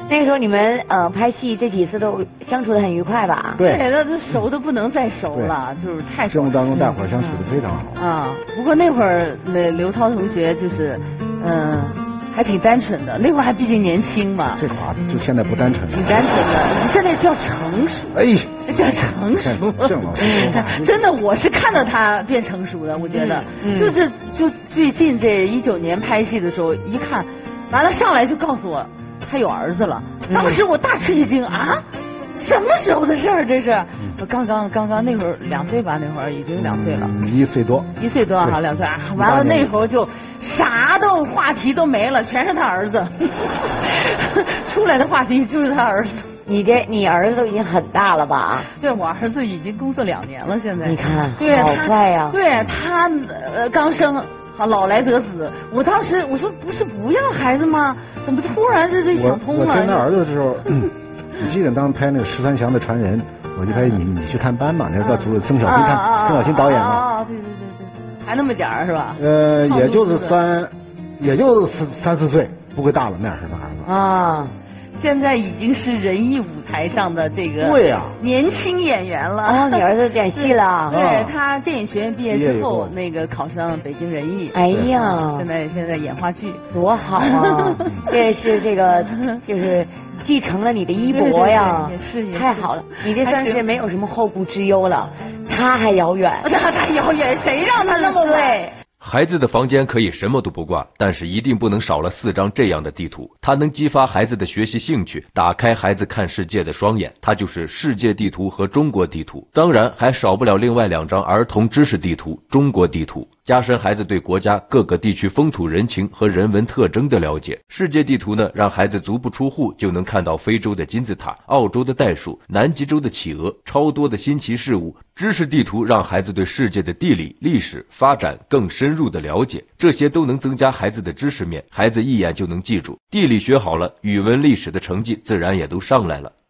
那个时候你们拍戏这几次都相处得很愉快吧？ 对， 那都熟的不能再熟了，就是太熟了。 节目当中大伙儿相处得非常好。 啊，不过那会儿那刘涛同学就是，还挺单纯的。那会儿还毕竟年轻嘛。 这话就现在不单纯了。 挺单纯的，现在叫成熟。 哎， 叫成熟。 郑老师说话真的，我是看到他变成熟的，我觉得，就最近这19年拍戏的时候，一看，完了上来就告诉我。他有儿子了，当时我大吃一惊啊！什么时候的事儿？这是我刚刚那会儿2岁吧，那会儿已经2岁了 ，1岁多 ，1岁多哈，2岁啊！完了那会儿就啥都话题都没了，全是他儿子，出来的话题就是他儿子。 你儿子都已经很大了吧？ 对，我儿子已经工作2年了，现在。 你看， 对， 好快呀！ 对他刚生。好，老来得子。我当时我说不是不要孩子吗？怎么突然这想通了？ 我生他儿子的时候，你记得当拍那个十三祥的传人，我就拍你去探班嘛，那到除了曾小新导演嘛。 啊，对，还那么点儿是吧？ 也就是3、4岁，不会大了那样式的孩子啊。现在已经是人艺舞台上的这个年轻演员了。 哦，你儿子演戏了？ 对，他电影学院毕业之后，那个考上北京人艺。 哎呀， 现在演话剧， 多好啊！这也是就是继承了你的衣钵呀， 也是太好了。你这算是没有什么后顾之忧了。他还遥远， 他遥远，谁让他那么晚？ 孩子的房间可以什么都不挂，但是一定不能少了4张这样的地图。它能激发孩子的学习兴趣，打开孩子看世界的双眼。它就是世界地图和中国地图，当然还少不了另外2张儿童知识地图、中国地图，加深孩子对国家各个地区风土人情和人文特征的了解。世界地图呢，让孩子足不出户就能看到非洲的金字塔、澳洲的袋鼠、南极洲的企鹅，超多的新奇事物。知识地图让孩子对世界的地理、历史发展更深入的了解，这些都能增加孩子的知识面，孩子一眼就能记住。地理学好了，语文历史的成绩自然也都上来了。